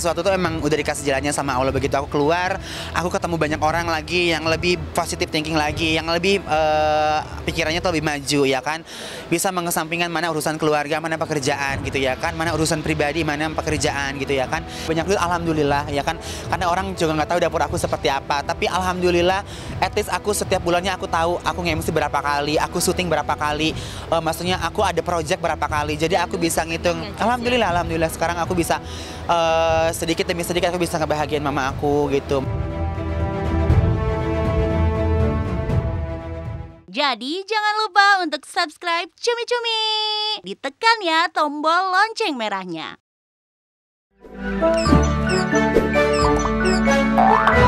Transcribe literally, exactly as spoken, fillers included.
sesuatu tuh emang udah dikasih jalannya sama Allah. Begitu aku keluar, aku ketemu banyak orang lagi yang lebih positive thinking lagi, yang lebih uh, pikirannya tuh lebih maju ya kan. Bisa mengesampingkan mana urusan keluarga, mana pekerjaan gitu ya kan, mana urusan pribadi, mana pekerjaan gitu ya kan. Banyak duit alhamdulillah ya kan. Karena orang juga nggak tahu dapur aku seperti apa, tapi alhamdulillah at least aku setiap bulannya aku tahu aku nge-M C berapa kali, aku syuting berapa kali, uh, maksudnya aku ada project berapa kali. Jadi aku bisa ngitung. Alhamdulillah, alhamdulillah sekarang aku bisa uh, sedikit demi sedikit aku bisa ngebahagiain mama aku gitu. Jadi jangan lupa untuk subscribe Cumi Cumi. Ditekan ya tombol lonceng merahnya.